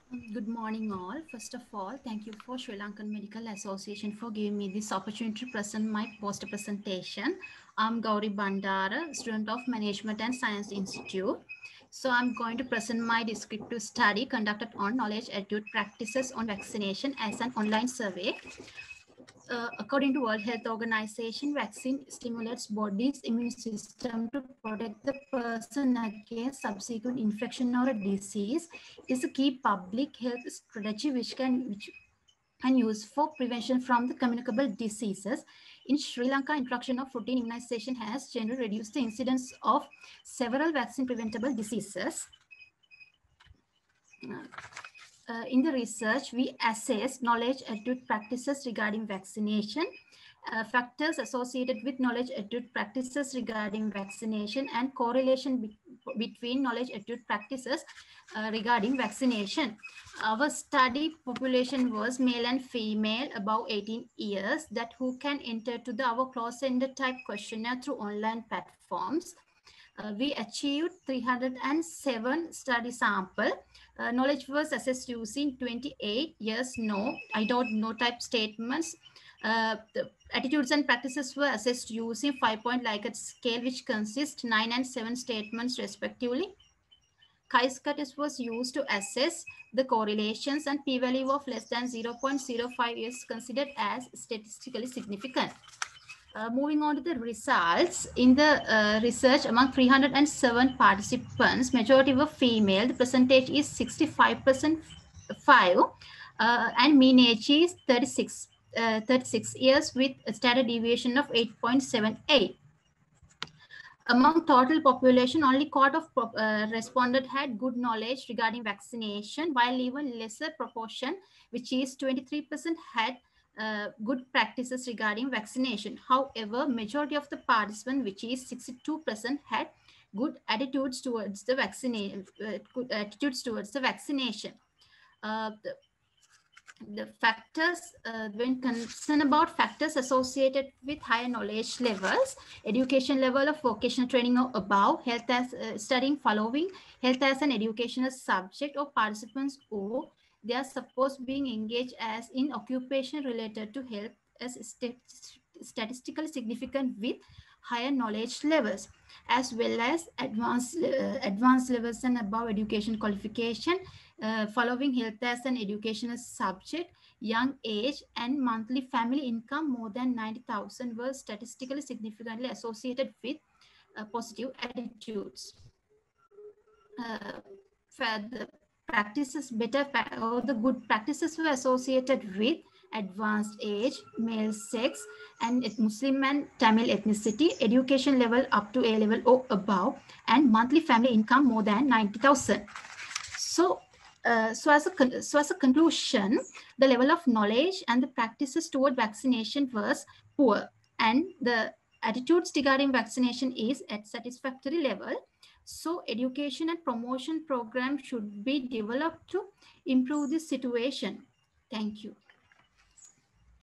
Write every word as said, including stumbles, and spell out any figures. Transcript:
Um, Good morning, all. First of all, thank you for Sri Lankan Medical Association for giving me this opportunity to present my poster presentation. I'm Gauri Bandara, student of Management and Science Institute. So I'm going to present my descriptive study conducted on knowledge attitude practices on vaccination as an online survey. Uh, according to World Health Organization, vaccine stimulates body's immune system to protect the person against subsequent infection or a disease. Is a key public health strategy which can which and used for prevention from the communicable diseases. In Sri Lanka, introduction of routine immunization has generally reduced the incidence of several vaccine preventable diseases. Uh, uh, in the research, we assess knowledge attitude practices regarding vaccination, uh, factors associated with knowledge attitude practices regarding vaccination, and correlation be between knowledge attitude practices uh, regarding vaccination. Our study population was male and female above eighteen years that who can enter to the our close-ended type questionnaire through online platforms. Uh, we achieved three hundred seven study sample. Uh, knowledge was assessed using twenty-eight yes, no, I don't know type statements. Uh, the attitudes and practices were assessed using five-point Likert scale, which consists nine and seven statements respectively. Chi-square test was used to assess the correlations, and p-value of less than zero point zero five is considered as statistically significant. Uh, moving on to the results, in the uh, research among three hundred seven participants, majority were female. The percentage is sixty-five percent five, uh, and mean age is thirty-six, uh, thirty-six years with a standard deviation of eight point seven eight. Among total population, only quarter of uh, respondent had good knowledge regarding vaccination, while even lesser proportion, which is twenty-three percent, had uh, good practices regarding vaccination. However, majority of the participants, which is sixty-two percent, had good attitudes towards the vaccination. Uh, good attitudes towards the vaccination. Uh, the, the factors, uh, when concerned about factors associated with higher knowledge levels, education level of vocational training or above, health as uh, studying following, health as an educational subject, or participants or they are supposed being engaged as in occupation related to health as st statistically significant with higher knowledge levels, as well as advanced uh, advanced levels and above education qualification, uh, following health as an educational subject, young age, and monthly family income more than ninety thousand were statistically significantly associated with uh, positive attitudes. Uh, the practices better or the good practices were associated with advanced age, male sex, and Muslim and Tamil ethnicity, education level up to A level or above, and monthly family income more than ninety thousand. So, uh, so, as a, so as a conclusion, the level of knowledge and the practices toward vaccination was poor, and the attitudes regarding vaccination is at satisfactory level. So education and promotion programs should be developed to improve this situation. Thank you.